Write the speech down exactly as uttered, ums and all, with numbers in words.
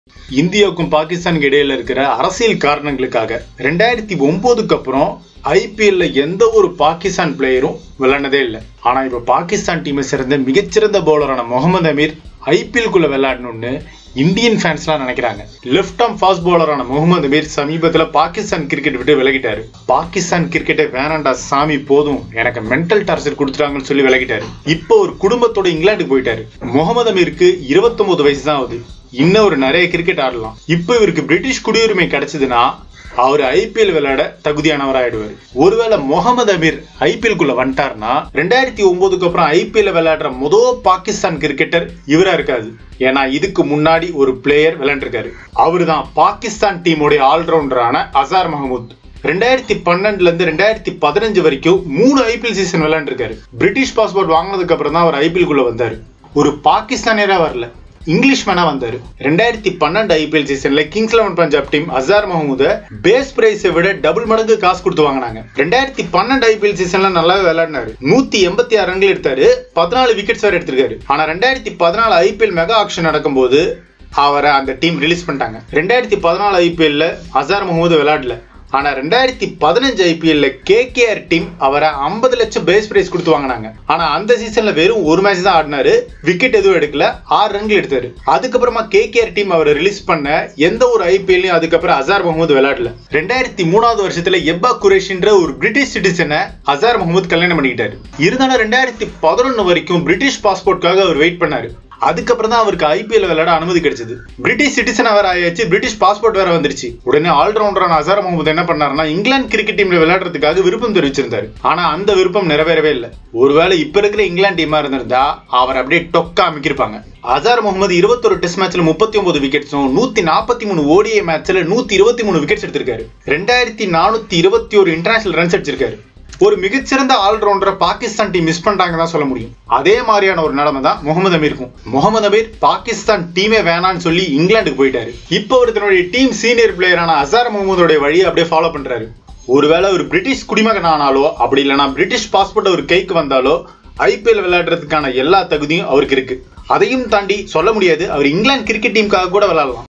இந்தியாவுக்கும் பாகிஸ்தானுக்கு இடையில இருக்கிற அரசியல் காரணங்களுக்காக ரெண்டாயிரத்தி ஒன்பதுக்கு அப்புறம் ஐபிஎல்ல எந்த ஒரு பாகிஸ்தான் பிளேயரும் விளையாண்டதே இல்லை. ஆனா இப்ப பாகிஸ்தான் டீமை சேர்ந்த மிகச்சிறந்த பவுலரான முகமது அமீர் ஐபிஎல் குள்ள விளையாடணும்னு இந்தியன் ஃபேன்ஸ்லாம் நினைக்கிறாங்க. லெஃப்ட் ஆர்ம் ஃபாஸ்ட் பவுலரான முகமது அமீர் சமீபத்துல பாகிஸ்தான் கிரிக்கெட் விட்டு விலகிட்டாரு. பாகிஸ்தான் கிரிக்கெட்டை வேணாண்டா சாமி போதும், எனக்கு மென்டல் டார்ச்சர் கொடுத்துட்டாங்கன்னு சொல்லி விலகிட்டாரு. இப்போ ஒரு குடும்பத்தோட இங்கிலாந்துக்கு போயிட்டாரு. முகமது அமீருக்கு இருபத்தி ஒன்பது வயசு தான் ஆகுது. இன்னும் ஒரு நிறைய கிரிக்கெட் ஆடலாம். இப்போ இவருக்கு பிரிட்டிஷ் குடியுரிமை கிடைச்சதுன்னா அவர் ஐபிஎல் விளையாட தகுதியானவர் ஆயிடுவார். ஒருவேளை முகமது அமீர் ஐபிஎல் குள்ள வந்துட்டார்னா ரெண்டாயிரத்தி ஒன்பதுக்கு அப்புறம் ஐபிஎல் விளையாடுற முதல் பாகிஸ்தான் கிரிக்கெட்டர் இவரா இருக்காது. ஏன்னா இதுக்கு முன்னாடி ஒரு பிளேயர் விளையாண்டுருக்காரு. அவரு தான் பாகிஸ்தான் டீமோடைய ஆல்ரவுண்டரான அசார் மஹமூத். ரெண்டாயிரத்தி பன்னெண்டுல இருந்து ரெண்டாயிரத்தி பதினஞ்சு வரைக்கும் மூணு ஐபிஎல் சீசன் விளையாண்டுருக்காரு. பிரிட்டிஷ் பாஸ்போர்ட் வாங்கினதுக்கு அப்புறம் தான் அவர் ஐபிஎல் குள்ள வந்தாரு. ஒரு பாகிஸ்தானியரா வரல, இங்கிலீஷ் மேனா வந்தாரு. ரெண்டாயிரத்தி பன்னெண்டு ஐபிஎல் சீசன்ல Kings Eleven Punjab team Azhar Mahmood base பிரைஸை விட டபுள் மடங்கு காசு கொடுத்து வாங்கினாங்க. ரெண்டாயிரத்தி பன்னெண்டு ஐபிஎல் சீசன்ல நல்லாவே விளையாடினாரு. நூத்தி எண்பத்தி ஆறு ரன்கள் எடுத்தாரு, பதினாலு விக்கெட்ஸ் வேற எடுத்திருக்காரு. ஆனா ரெண்டாயிரத்தி பதினாலு ஐபிஎல் மெகா ஆக்ஷன் நடக்கும் போது அவரை அந்த டீம் ரிலீஸ் பண்ணிட்டாங்க. ரெண்டாயிரத்தி பதினாலு ஐபிஎல்ல அசார் மஹமூத விளையாடல. ஆனா ரெண்டாயிரத்தி பதினஞ்சு ஐபிஎல்ல கேகேஆர் டீம் அவரை ஐம்பது லட்சம் பேஸ் பிரைஸ் கொடுத்து வாங்கினாங்க. ஆனா அந்த சீசன்ல வெறும் ஒரு மேட்ச் தான் ஆடினாரு, விக்கெட் எதுவும் எடுக்கல, ஆறு ரன்கள் எடுத்தாரு. அதுக்கப்புறமா கேகேஆர் டீம் அவரை ரிலீஸ் பண்ண எந்த ஒரு ஐபிஎல்லையும் அதுக்கப்புறம் அசார் மஹமூத் விளையாடல. ரெண்டாயிரத்தி மூணாவது வருஷத்துல எப்பா குரேஷின்ற ஒரு பிரிட்டிஷ் சிட்டிசனை அசார் மஹமூத் கல்யாணம் பண்ணிக்கிட்டாரு. இருந்தாலும் ரெண்டாயிரத்தி பதினொன்னு வரைக்கும் பிரிட்டிஷ் பாஸ்போர்ட்காக அவர் வெயிட் பண்ணாரு. அதுக்கப்புறம் தான் அவருக்கு ஐபிஎல் விளையாட அனுமதி கிடைச்சது. பிரிட்டிஷ் சிட்டிசன் வேற ஆயாச்சு, பிரிட்டிஷ் பாஸ்போர்ட் வேற வந்துருச்சு. உடனே ஆல்ரவுண்டரான அசார் மஹமூத் என்ன பண்ணாருன்னா இங்கிலாந்து கிரிக்கெட் டீம்ல விளையாடுறதுக்காக விருப்பம் தெரிவிச்சிருந்தாரு. ஆனா அந்த விருப்பம் நிறைவேறவே இல்லை. ஒருவேளை இப்ப இருக்கிற இங்கிலாந்து டீமா இருந்திருந்தா அவர் அப்படியே டொக்கா அமைக்கிருப்பாங்க. அசார் முகமது இருபத்தொரு டெஸ்ட் மேட்ச்ல முப்பத்தி ஒன்பது விக்கெட்ஸும் நூத்தி நாற்பத்தி மூணு ஓடிஐ மேட்ச்ல நூத்தி இருபத்தி மூணு விக்கெட்ஸ் எடுத்திருக்காரு. ரெண்டாயிரத்தி நானூத்தி இருபத்தி ஒரு இன்டர்நேஷனல் ரன்ஸ் அடிச்சிருக்காரு. ஒரு மிகச்சிறந்த ஆல்ரவுண்டரை பாகிஸ்தான் டீம் மிஸ் பண்றாங்க தான் சொல்ல முடியும். அதே மாதிரியான ஒரு நிலைமை தான் முகமது அமீருக்கும். முகமது அமீர் பாகிஸ்தான் டீமே வேணான்னு சொல்லி இங்கிலாந்துக்கு போயிட்டாரு. இப்போ அவர் தன்னுடைய டீம் சீனியர் பிளேயரான அசார் மஹமூதோட வழியை அப்படியே ஃபாலோ பண்றாரு. ஒருவேளை ஒரு பிரிட்டிஷ் குடிமகன் ஆனாலோ அப்படி இல்லைன்னா பிரிட்டிஷ் பாஸ்போர்ட் ஒரு கைக்கு வந்தாலோ ஐபிஎல் விளையாடுறதுக்கான எல்லா தகுதியும் அவருக்கு இருக்கு. அதையும் தாண்டி சொல்ல முடியாது அவர் இங்கிலாந்து கிரிக்கெட் டீமுக்காக கூட விளையாடலாம்.